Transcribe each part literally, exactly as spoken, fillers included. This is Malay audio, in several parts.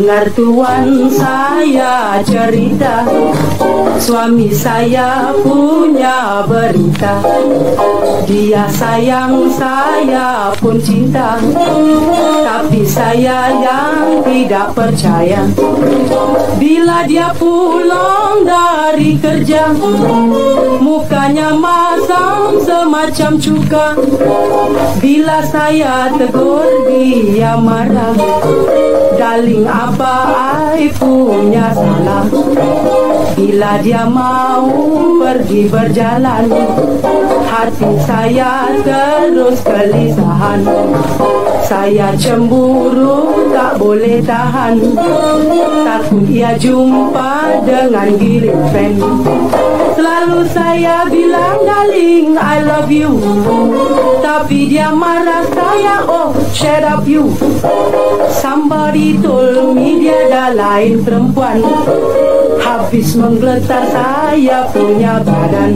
Dengar tuan saya cerita, suami saya punya berita. Dia sayang, saya pun cinta, tapi saya yang tidak percaya. Bila dia pulang dari kerja, mukanya masam semacam cuka. Bila saya tegur, dia marah. Darling, apa I punya salah? Bila dia mau pergi berjalan, hati saya terus kelisahan. Saya cemburu, tak boleh tahan. Takut ia jumpa dengan girlfriend. Selalu saya bilang, darling, I love you, tapi dia marah saya, oh, shut up you. Somebody told me dia dah lain perempuan. Habis menggeletar saya punya badan.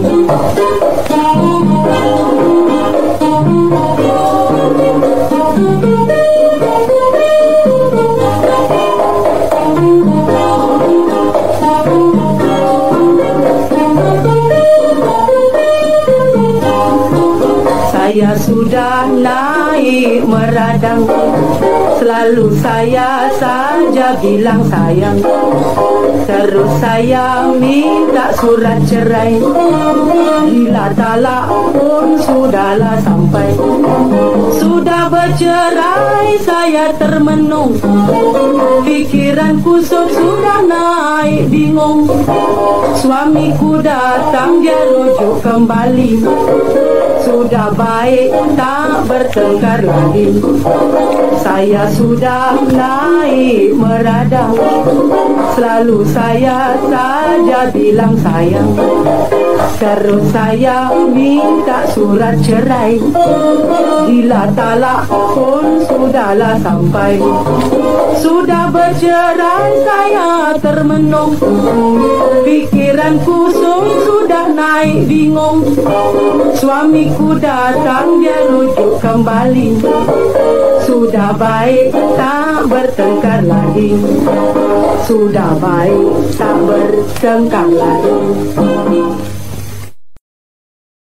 Saya sudah naik meradang, selalu saya saja bilang sayang. Terus saya minta surat cerai. Bila talak pun sudahlah sampai. Sudah bercerai saya termenung, pikiran kusut sudah naik bingung. Suamiku datang dia rujuk kembali. Sudah baik tak bertengkar lagi. Saya sudah naik meradang, selalu saya saja bilang sayang. Terus saya minta surat cerai. Gila talak pun sudahlah sampai. Sudah bercerai saya termenung, pikiran kusut sudah naik bingung. Suamiku datang dia rujuk kembali. Sudah baik tak bertengkar lagi. Sudah baik tak bertengkar lagi.